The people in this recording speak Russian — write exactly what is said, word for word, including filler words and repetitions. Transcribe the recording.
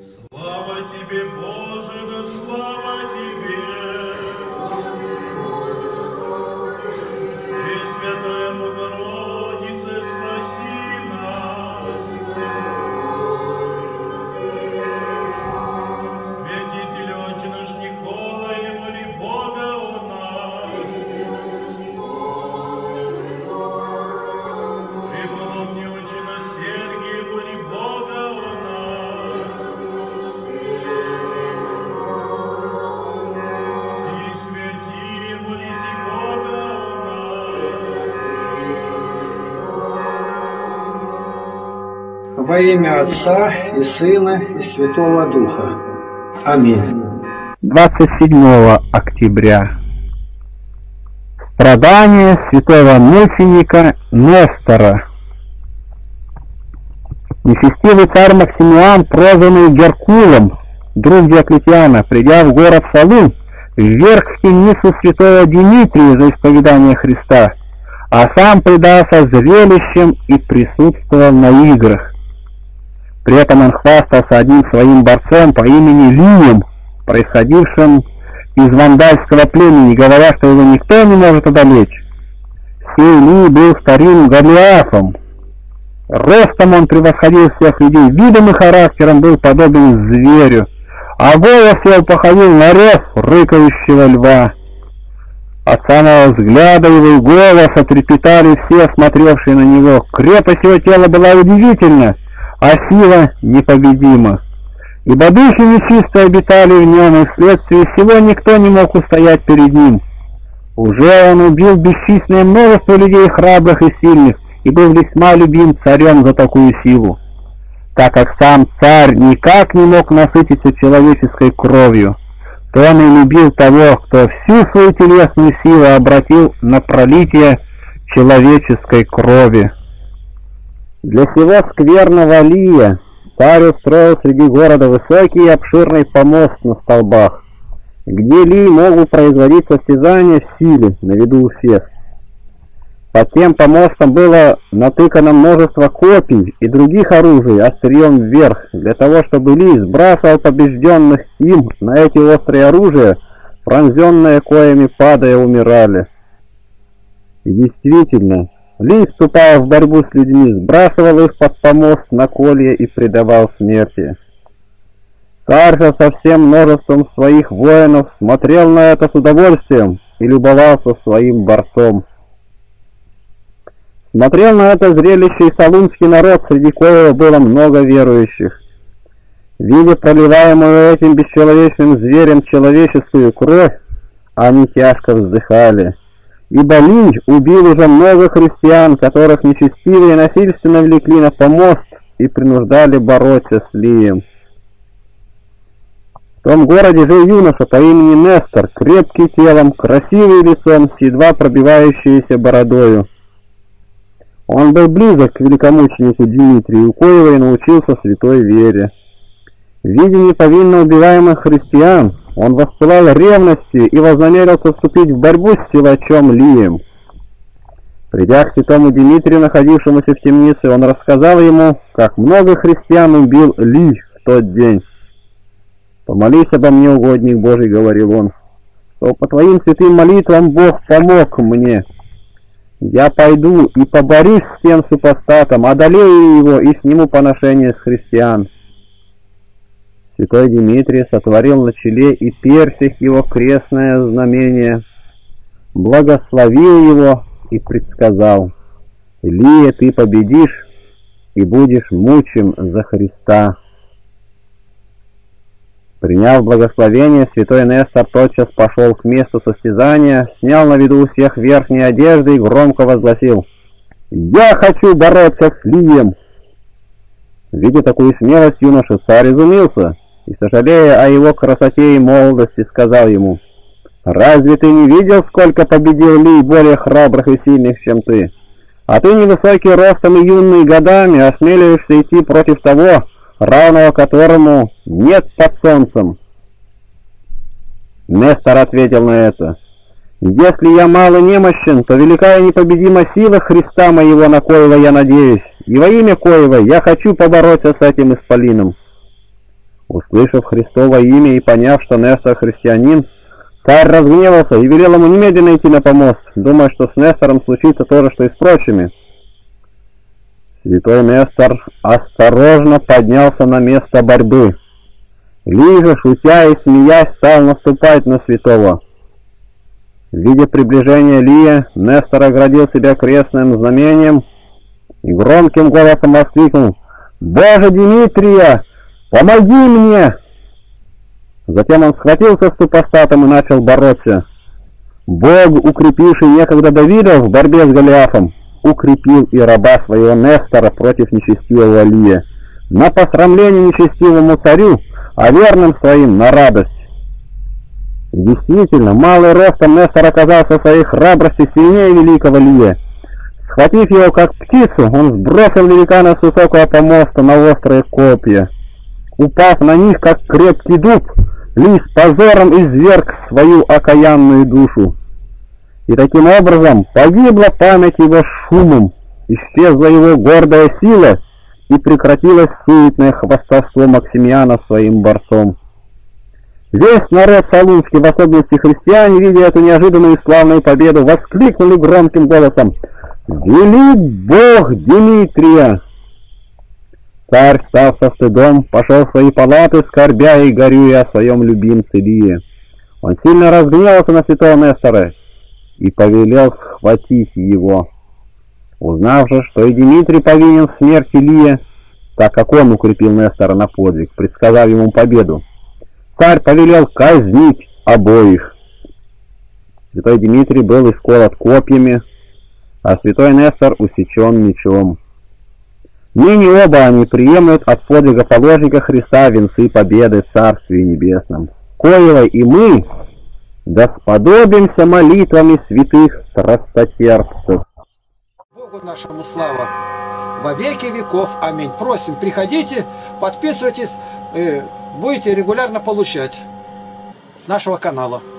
Слава тебе, Боже, да слава тебе! Пресвятая Богородице, спаси нас! Святитель Отче наш Николай, моли Бога о нас! Преподобный Отче наш Сергий, моли Бога о нас! Все святые, молите Бога о нас! Во имя Отца и Сына и Святого Духа. Аминь. двадцать седьмого октября. Страдания святого мученика Нестора. Нечестивый царь Максимиан, прозванный Геркулом, друг Диоклетиана, придя в город Салун, вверх в темницу святого Димитрия за исповедание Христа, а сам предался зрелищам и присутствовал на играх. При этом он хвастался одним своим борцом по имени Лием, происходившим из вандальского племени, говоря, что его никто не может одолеть. Сей Лий был старым Голиафом. Ростом он превосходил всех людей, видом и характером был подобен зверю, а голос его походил на рев рыкающего льва. От самого взгляда его и голоса трепетали все, смотревшие на него. Крепость его тела была удивительна, а сила непобедима. Ибо духи нечистые обитали в нем, и вследствие всего никто не мог устоять перед ним. Уже он убил бесчисленное множество людей храбрых и сильных, и был весьма любим царем за такую силу, так как сам царь никак не мог насытиться человеческой кровью, то он и любил того, кто всю свою телесную силу обратил на пролитие человеческой крови. Для сего скверного Лия царь устроил среди города высокий и обширный помост на столбах, где Лий мог производить состязания в силе на виду у всех. Под тем помостом было натыкано множество копий и других оружий острием вверх, для того, чтобы Лий сбрасывал побежденных им на эти острые оружия, пронзенные коями падая умирали. И действительно, Лий, вступая в борьбу с людьми, сбрасывал их под помост на колья и предавал смерти. Царь же со всем множеством своих воинов смотрел на это с удовольствием и любовался своим борцом. Смотрел на это зрелище и салунский народ, среди коего было много верующих. Видя проливаемую этим бесчеловечным зверем человеческую кровь, они тяжко вздыхали, ибо Лий убил уже много христиан, которых нечестивые насильственно влекли на помост и принуждали бороться с Лием. В том городе жил юноша по имени Нестор, крепкий телом, красивый лицом, с едва пробивающейся бородою. Он был близок к великомученику Дмитрию, у коего и научился святой вере. Видя неповинно убиваемых христиан, он воспылал ревностью и вознамерился вступить в борьбу с силачом Лием. Придя к святому Дмитрию, находившемуся в темнице, он рассказал ему, как много христиан убил Лий в тот день. «Помолись обо мне, угодник Божий, — говорил он, — что по твоим святым молитвам Бог помог мне. Я пойду и поборюсь с тем супостатом, одолею его и сниму поношение с христиан». Святой Дмитрий сотворил на челе и персях его крестное знамение, благословил его и предсказал: «Лия, ты победишь и будешь мучим за Христа». Приняв благословение, святой Нестор тотчас пошел к месту состязания, снял на виду у всех верхние одежды и громко возгласил: «Я хочу бороться с Лием!» Видя такую смелость, юноша царь изумился и, сожалея о его красоте и молодости, сказал ему: «Разве ты не видел, сколько победил Лий более храбрых и сильных, чем ты? А ты, невысокий ростом и юный годами, осмеливаешься идти против того, равного которому нет под солнцем». Нестор ответил на это: «Если я мало немощен, то велика и непобедима сила Христа моего, на коего я надеюсь, и во имя коего я хочу побороться с этим исполином». Услышав Христово имя и поняв, что Нестор христианин, царь разгневался и велел ему немедленно идти на помост, думая, что с Нестором случится то же, что и с прочими. Святой Нестор осторожно поднялся на место борьбы. Лий же, шутя и смеясь, стал наступать на святого. Видя приближение Лия, Нестор оградил себя крестным знамением и громким голосом воскликнул: «Боже Димитрия, помоги мне!» Затем он схватился с супостатом и начал бороться. Бог, укрепивший некогда Давида в борьбе с Голиафом, укрепил и раба своего Нестора против нечестивого Лия, на посрамление нечестивому царю, а верным своим на радость. И действительно, малый ростом Нестор оказался в своей храбрости сильнее великого Лия. Схватив его как птицу, он сбросил великана с высокого помоста на острые копья. Упав на них, как крепкий дуб, Лий с позором изверг свою окаянную душу. И таким образом погибла память его шумом, исчезла его гордая сила, и прекратилось суетное хвастовство Максимиана своим борцом. Весь народ Солунский, в особенности христиане, видя эту неожиданную и славную победу, воскликнули громким голосом: «Велик Бог Димитрия!» Царь, став со стыдом, пошел в свои палаты, скорбя и горюя о своем любимце Лие. Он сильно разгневался на святого Нестора и повелел схватить его. Узнав же, что и Димитрий повинен в смерти Лия, так как он укрепил Нестора на подвиг, предсказав ему победу, царь повелел казнить обоих. Святой Димитрий был исколот копьями, а святой Нестор усечен мечом. Ныне оба они приемлют от подвига положника Христа венцы победы в Царстве Небесном, коего и мы да сподобимся молитвами святых страстотерпцев. Богу нашему слава во веки веков. Аминь. Просим, приходите, подписывайтесь, будете регулярно получать с нашего канала.